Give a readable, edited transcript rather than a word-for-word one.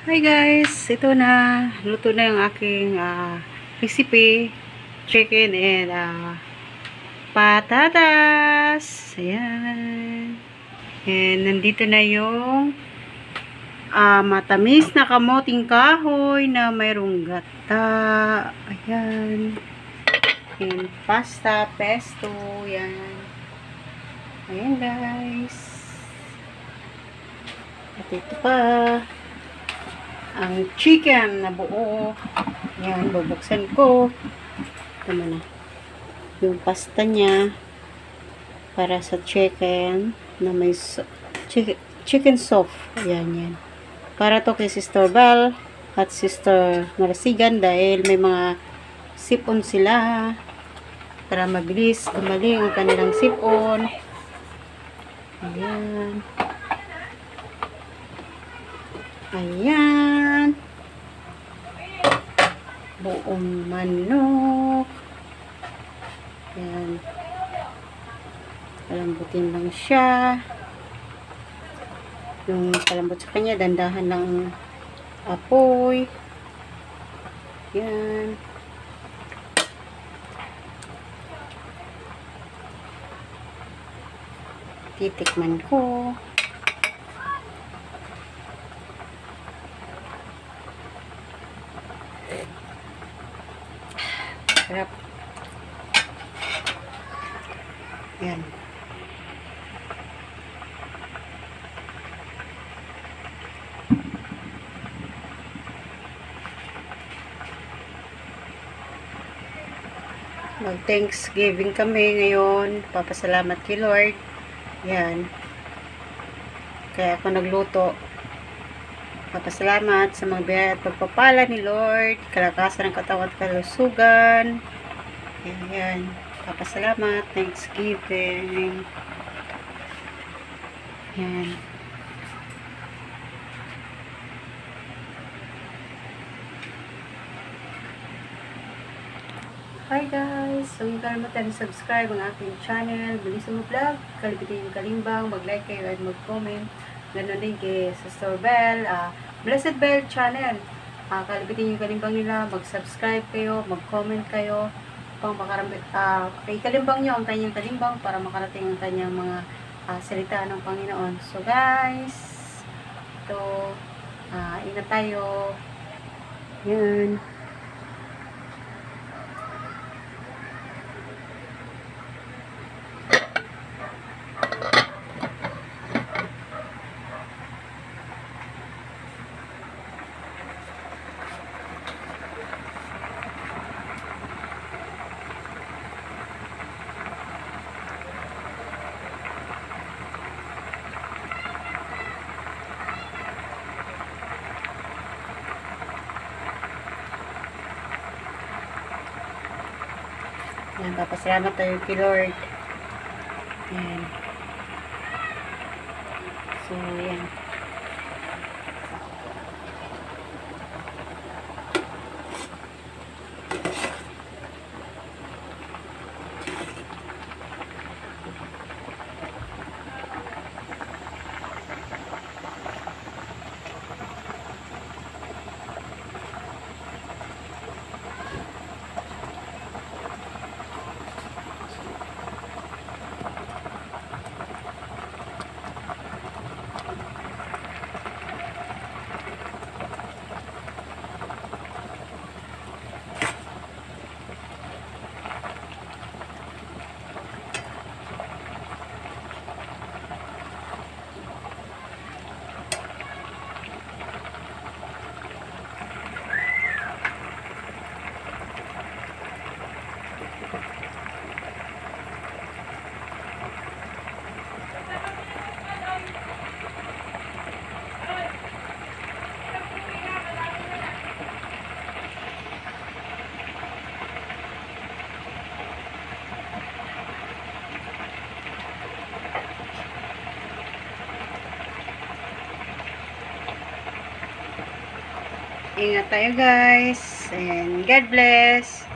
Hi guys, ito na, luto na yung aking recipe, chicken and patatas. Ayan. And nandito na yung matamis na kamoting kahoy na mayroong gata. Ayan. And pasta, pesto. Ayan. Ayan guys. At ito pa ang chicken na buo. Yan, bubuksan ko. Ito na. Yung pasta niya para sa chicken na may chicken soup. Ayan, yan. Para to kay Sister Bell at Sister Marasigan dahil may mga sipon sila para mabilis gumaling ang kanilang sipon. Ayan. Ayan. Buong manok. Ayan. Palambutin lang siya. Yung palambot sa kanya, dandahan ng apoy. Ayan. Titikman ko. Sarap. Yan. Mag-Thanksgiving kami ngayon. Papasalamat kay Lord. Yan. Kaya ako nagluto. Papasalamat sa mga biyaya at pagpapala ni Lord. Kalakasan ng katawan at kalusugan. Ayan. Papasalamat. Thanksgiving. Ayan. Hi guys! So, yung kalimutan subscribe ang aking channel. Bilisan mo vlog. Kalimutan yung kalimbang. Mag-like kayo at mag-comment. Ganon din kay Sister Bell. Blessed Bell channel. Kalimutan yung kalimbang nila. Mag-subscribe kayo. Mag-comment kayo. Pang makaramit. Kay kalimbang nyo ang kanyang kalimbang para makarating ang kanyang mga salita ng Panginoon. So guys, ito, ingat tayo. Yan. Yan, papasalamat tayo kay Lord. Yan. So, yan. Ingat tayo guys. And God bless.